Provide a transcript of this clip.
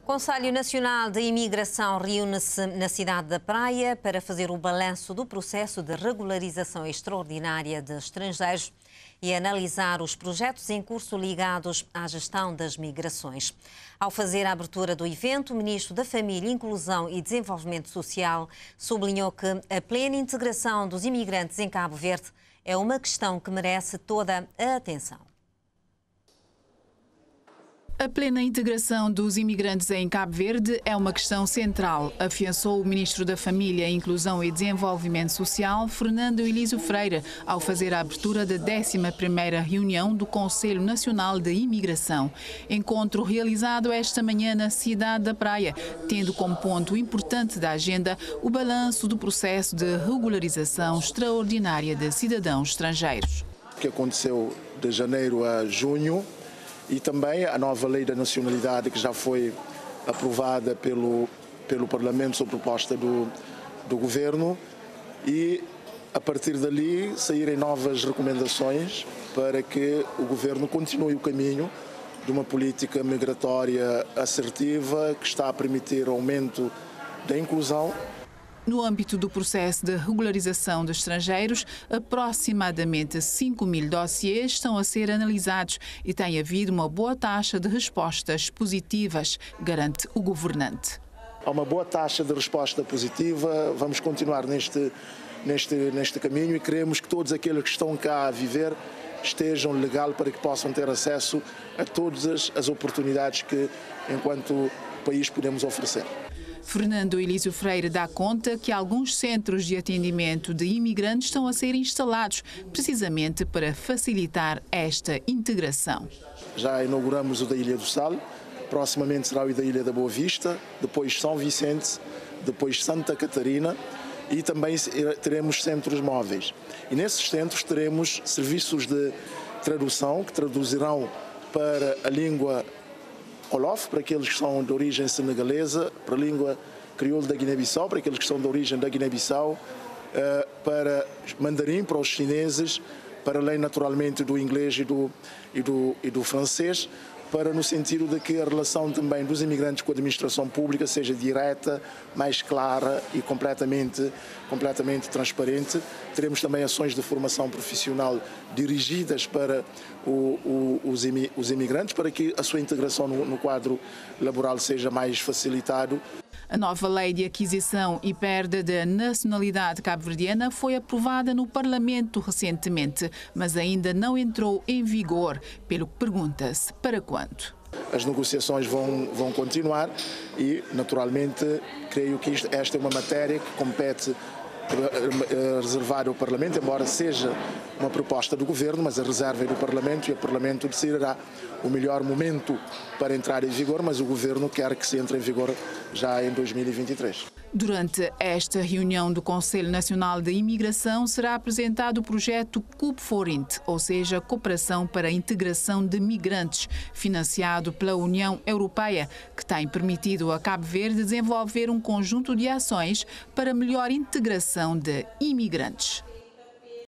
O Conselho Nacional de Imigração reúne-se na cidade da Praia para fazer o balanço do processo de regularização extraordinária de estrangeiros e analisar os projetos em curso ligados à gestão das migrações. Ao fazer a abertura do evento, o Ministro da Família, Inclusão e Desenvolvimento Social sublinhou que a plena integração dos imigrantes em Cabo Verde é uma questão que merece toda a atenção. A plena integração dos imigrantes em Cabo Verde é uma questão central, afiançou o Ministro da Família, Inclusão e Desenvolvimento Social, Fernando Elísio Freire, ao fazer a abertura da 11ª reunião do Conselho Nacional de Imigração. Encontro realizado esta manhã na cidade da Praia, tendo como ponto importante da agenda o balanço do processo de regularização extraordinária de cidadãos estrangeiros. O que aconteceu de janeiro a junho, e também a nova lei da nacionalidade que já foi aprovada pelo Parlamento sob proposta do Governo, e a partir dali saírem novas recomendações para que o Governo continue o caminho de uma política migratória assertiva que está a permitir o aumento da inclusão. No âmbito do processo de regularização de estrangeiros, aproximadamente 5.000 dossiês estão a ser analisados e tem havido uma boa taxa de respostas positivas, garante o governante. Há uma boa taxa de resposta positiva, vamos continuar neste caminho e queremos que todos aqueles que estão cá a viver estejam legal para que possam ter acesso a todas as oportunidades que, enquanto país, podemos oferecer. Fernando Elísio Freire dá conta que alguns centros de atendimento de imigrantes estão a ser instalados precisamente para facilitar esta integração. Já inauguramos o da Ilha do Sal, proximamente será o da Ilha da Boa Vista, depois São Vicente, depois Santa Catarina e também teremos centros móveis. E nesses centros teremos serviços de tradução que traduzirão para a língua Wolof, para aqueles que são de origem senegalesa, para a língua crioulo da Guiné-Bissau, para aqueles que são de origem da Guiné-Bissau, para mandarim, para os chineses, para além naturalmente do inglês e do francês, para no sentido de que a relação também dos imigrantes com a administração pública seja direta, mais clara e completamente transparente. Teremos também ações de formação profissional dirigidas para os imigrantes, para que a sua integração no quadro laboral seja mais facilitado. A nova lei de aquisição e perda da nacionalidade cabo-verdiana foi aprovada no Parlamento recentemente, mas ainda não entrou em vigor, pelo que pergunta-se para quando. As negociações vão continuar e, naturalmente, creio que esta é uma matéria que compete reservar ao Parlamento, embora seja uma proposta do Governo, mas a reserva é do Parlamento e o Parlamento decidirá o melhor momento para entrar em vigor, mas o Governo quer que se entre em vigor já em 2023. Durante esta reunião do Conselho Nacional de Imigração será apresentado o projeto CUP4INT, ou seja, Cooperação para a Integração de Migrantes, financiado pela União Europeia, que tem permitido a Cabo Verde desenvolver um conjunto de ações para melhor integração de imigrantes.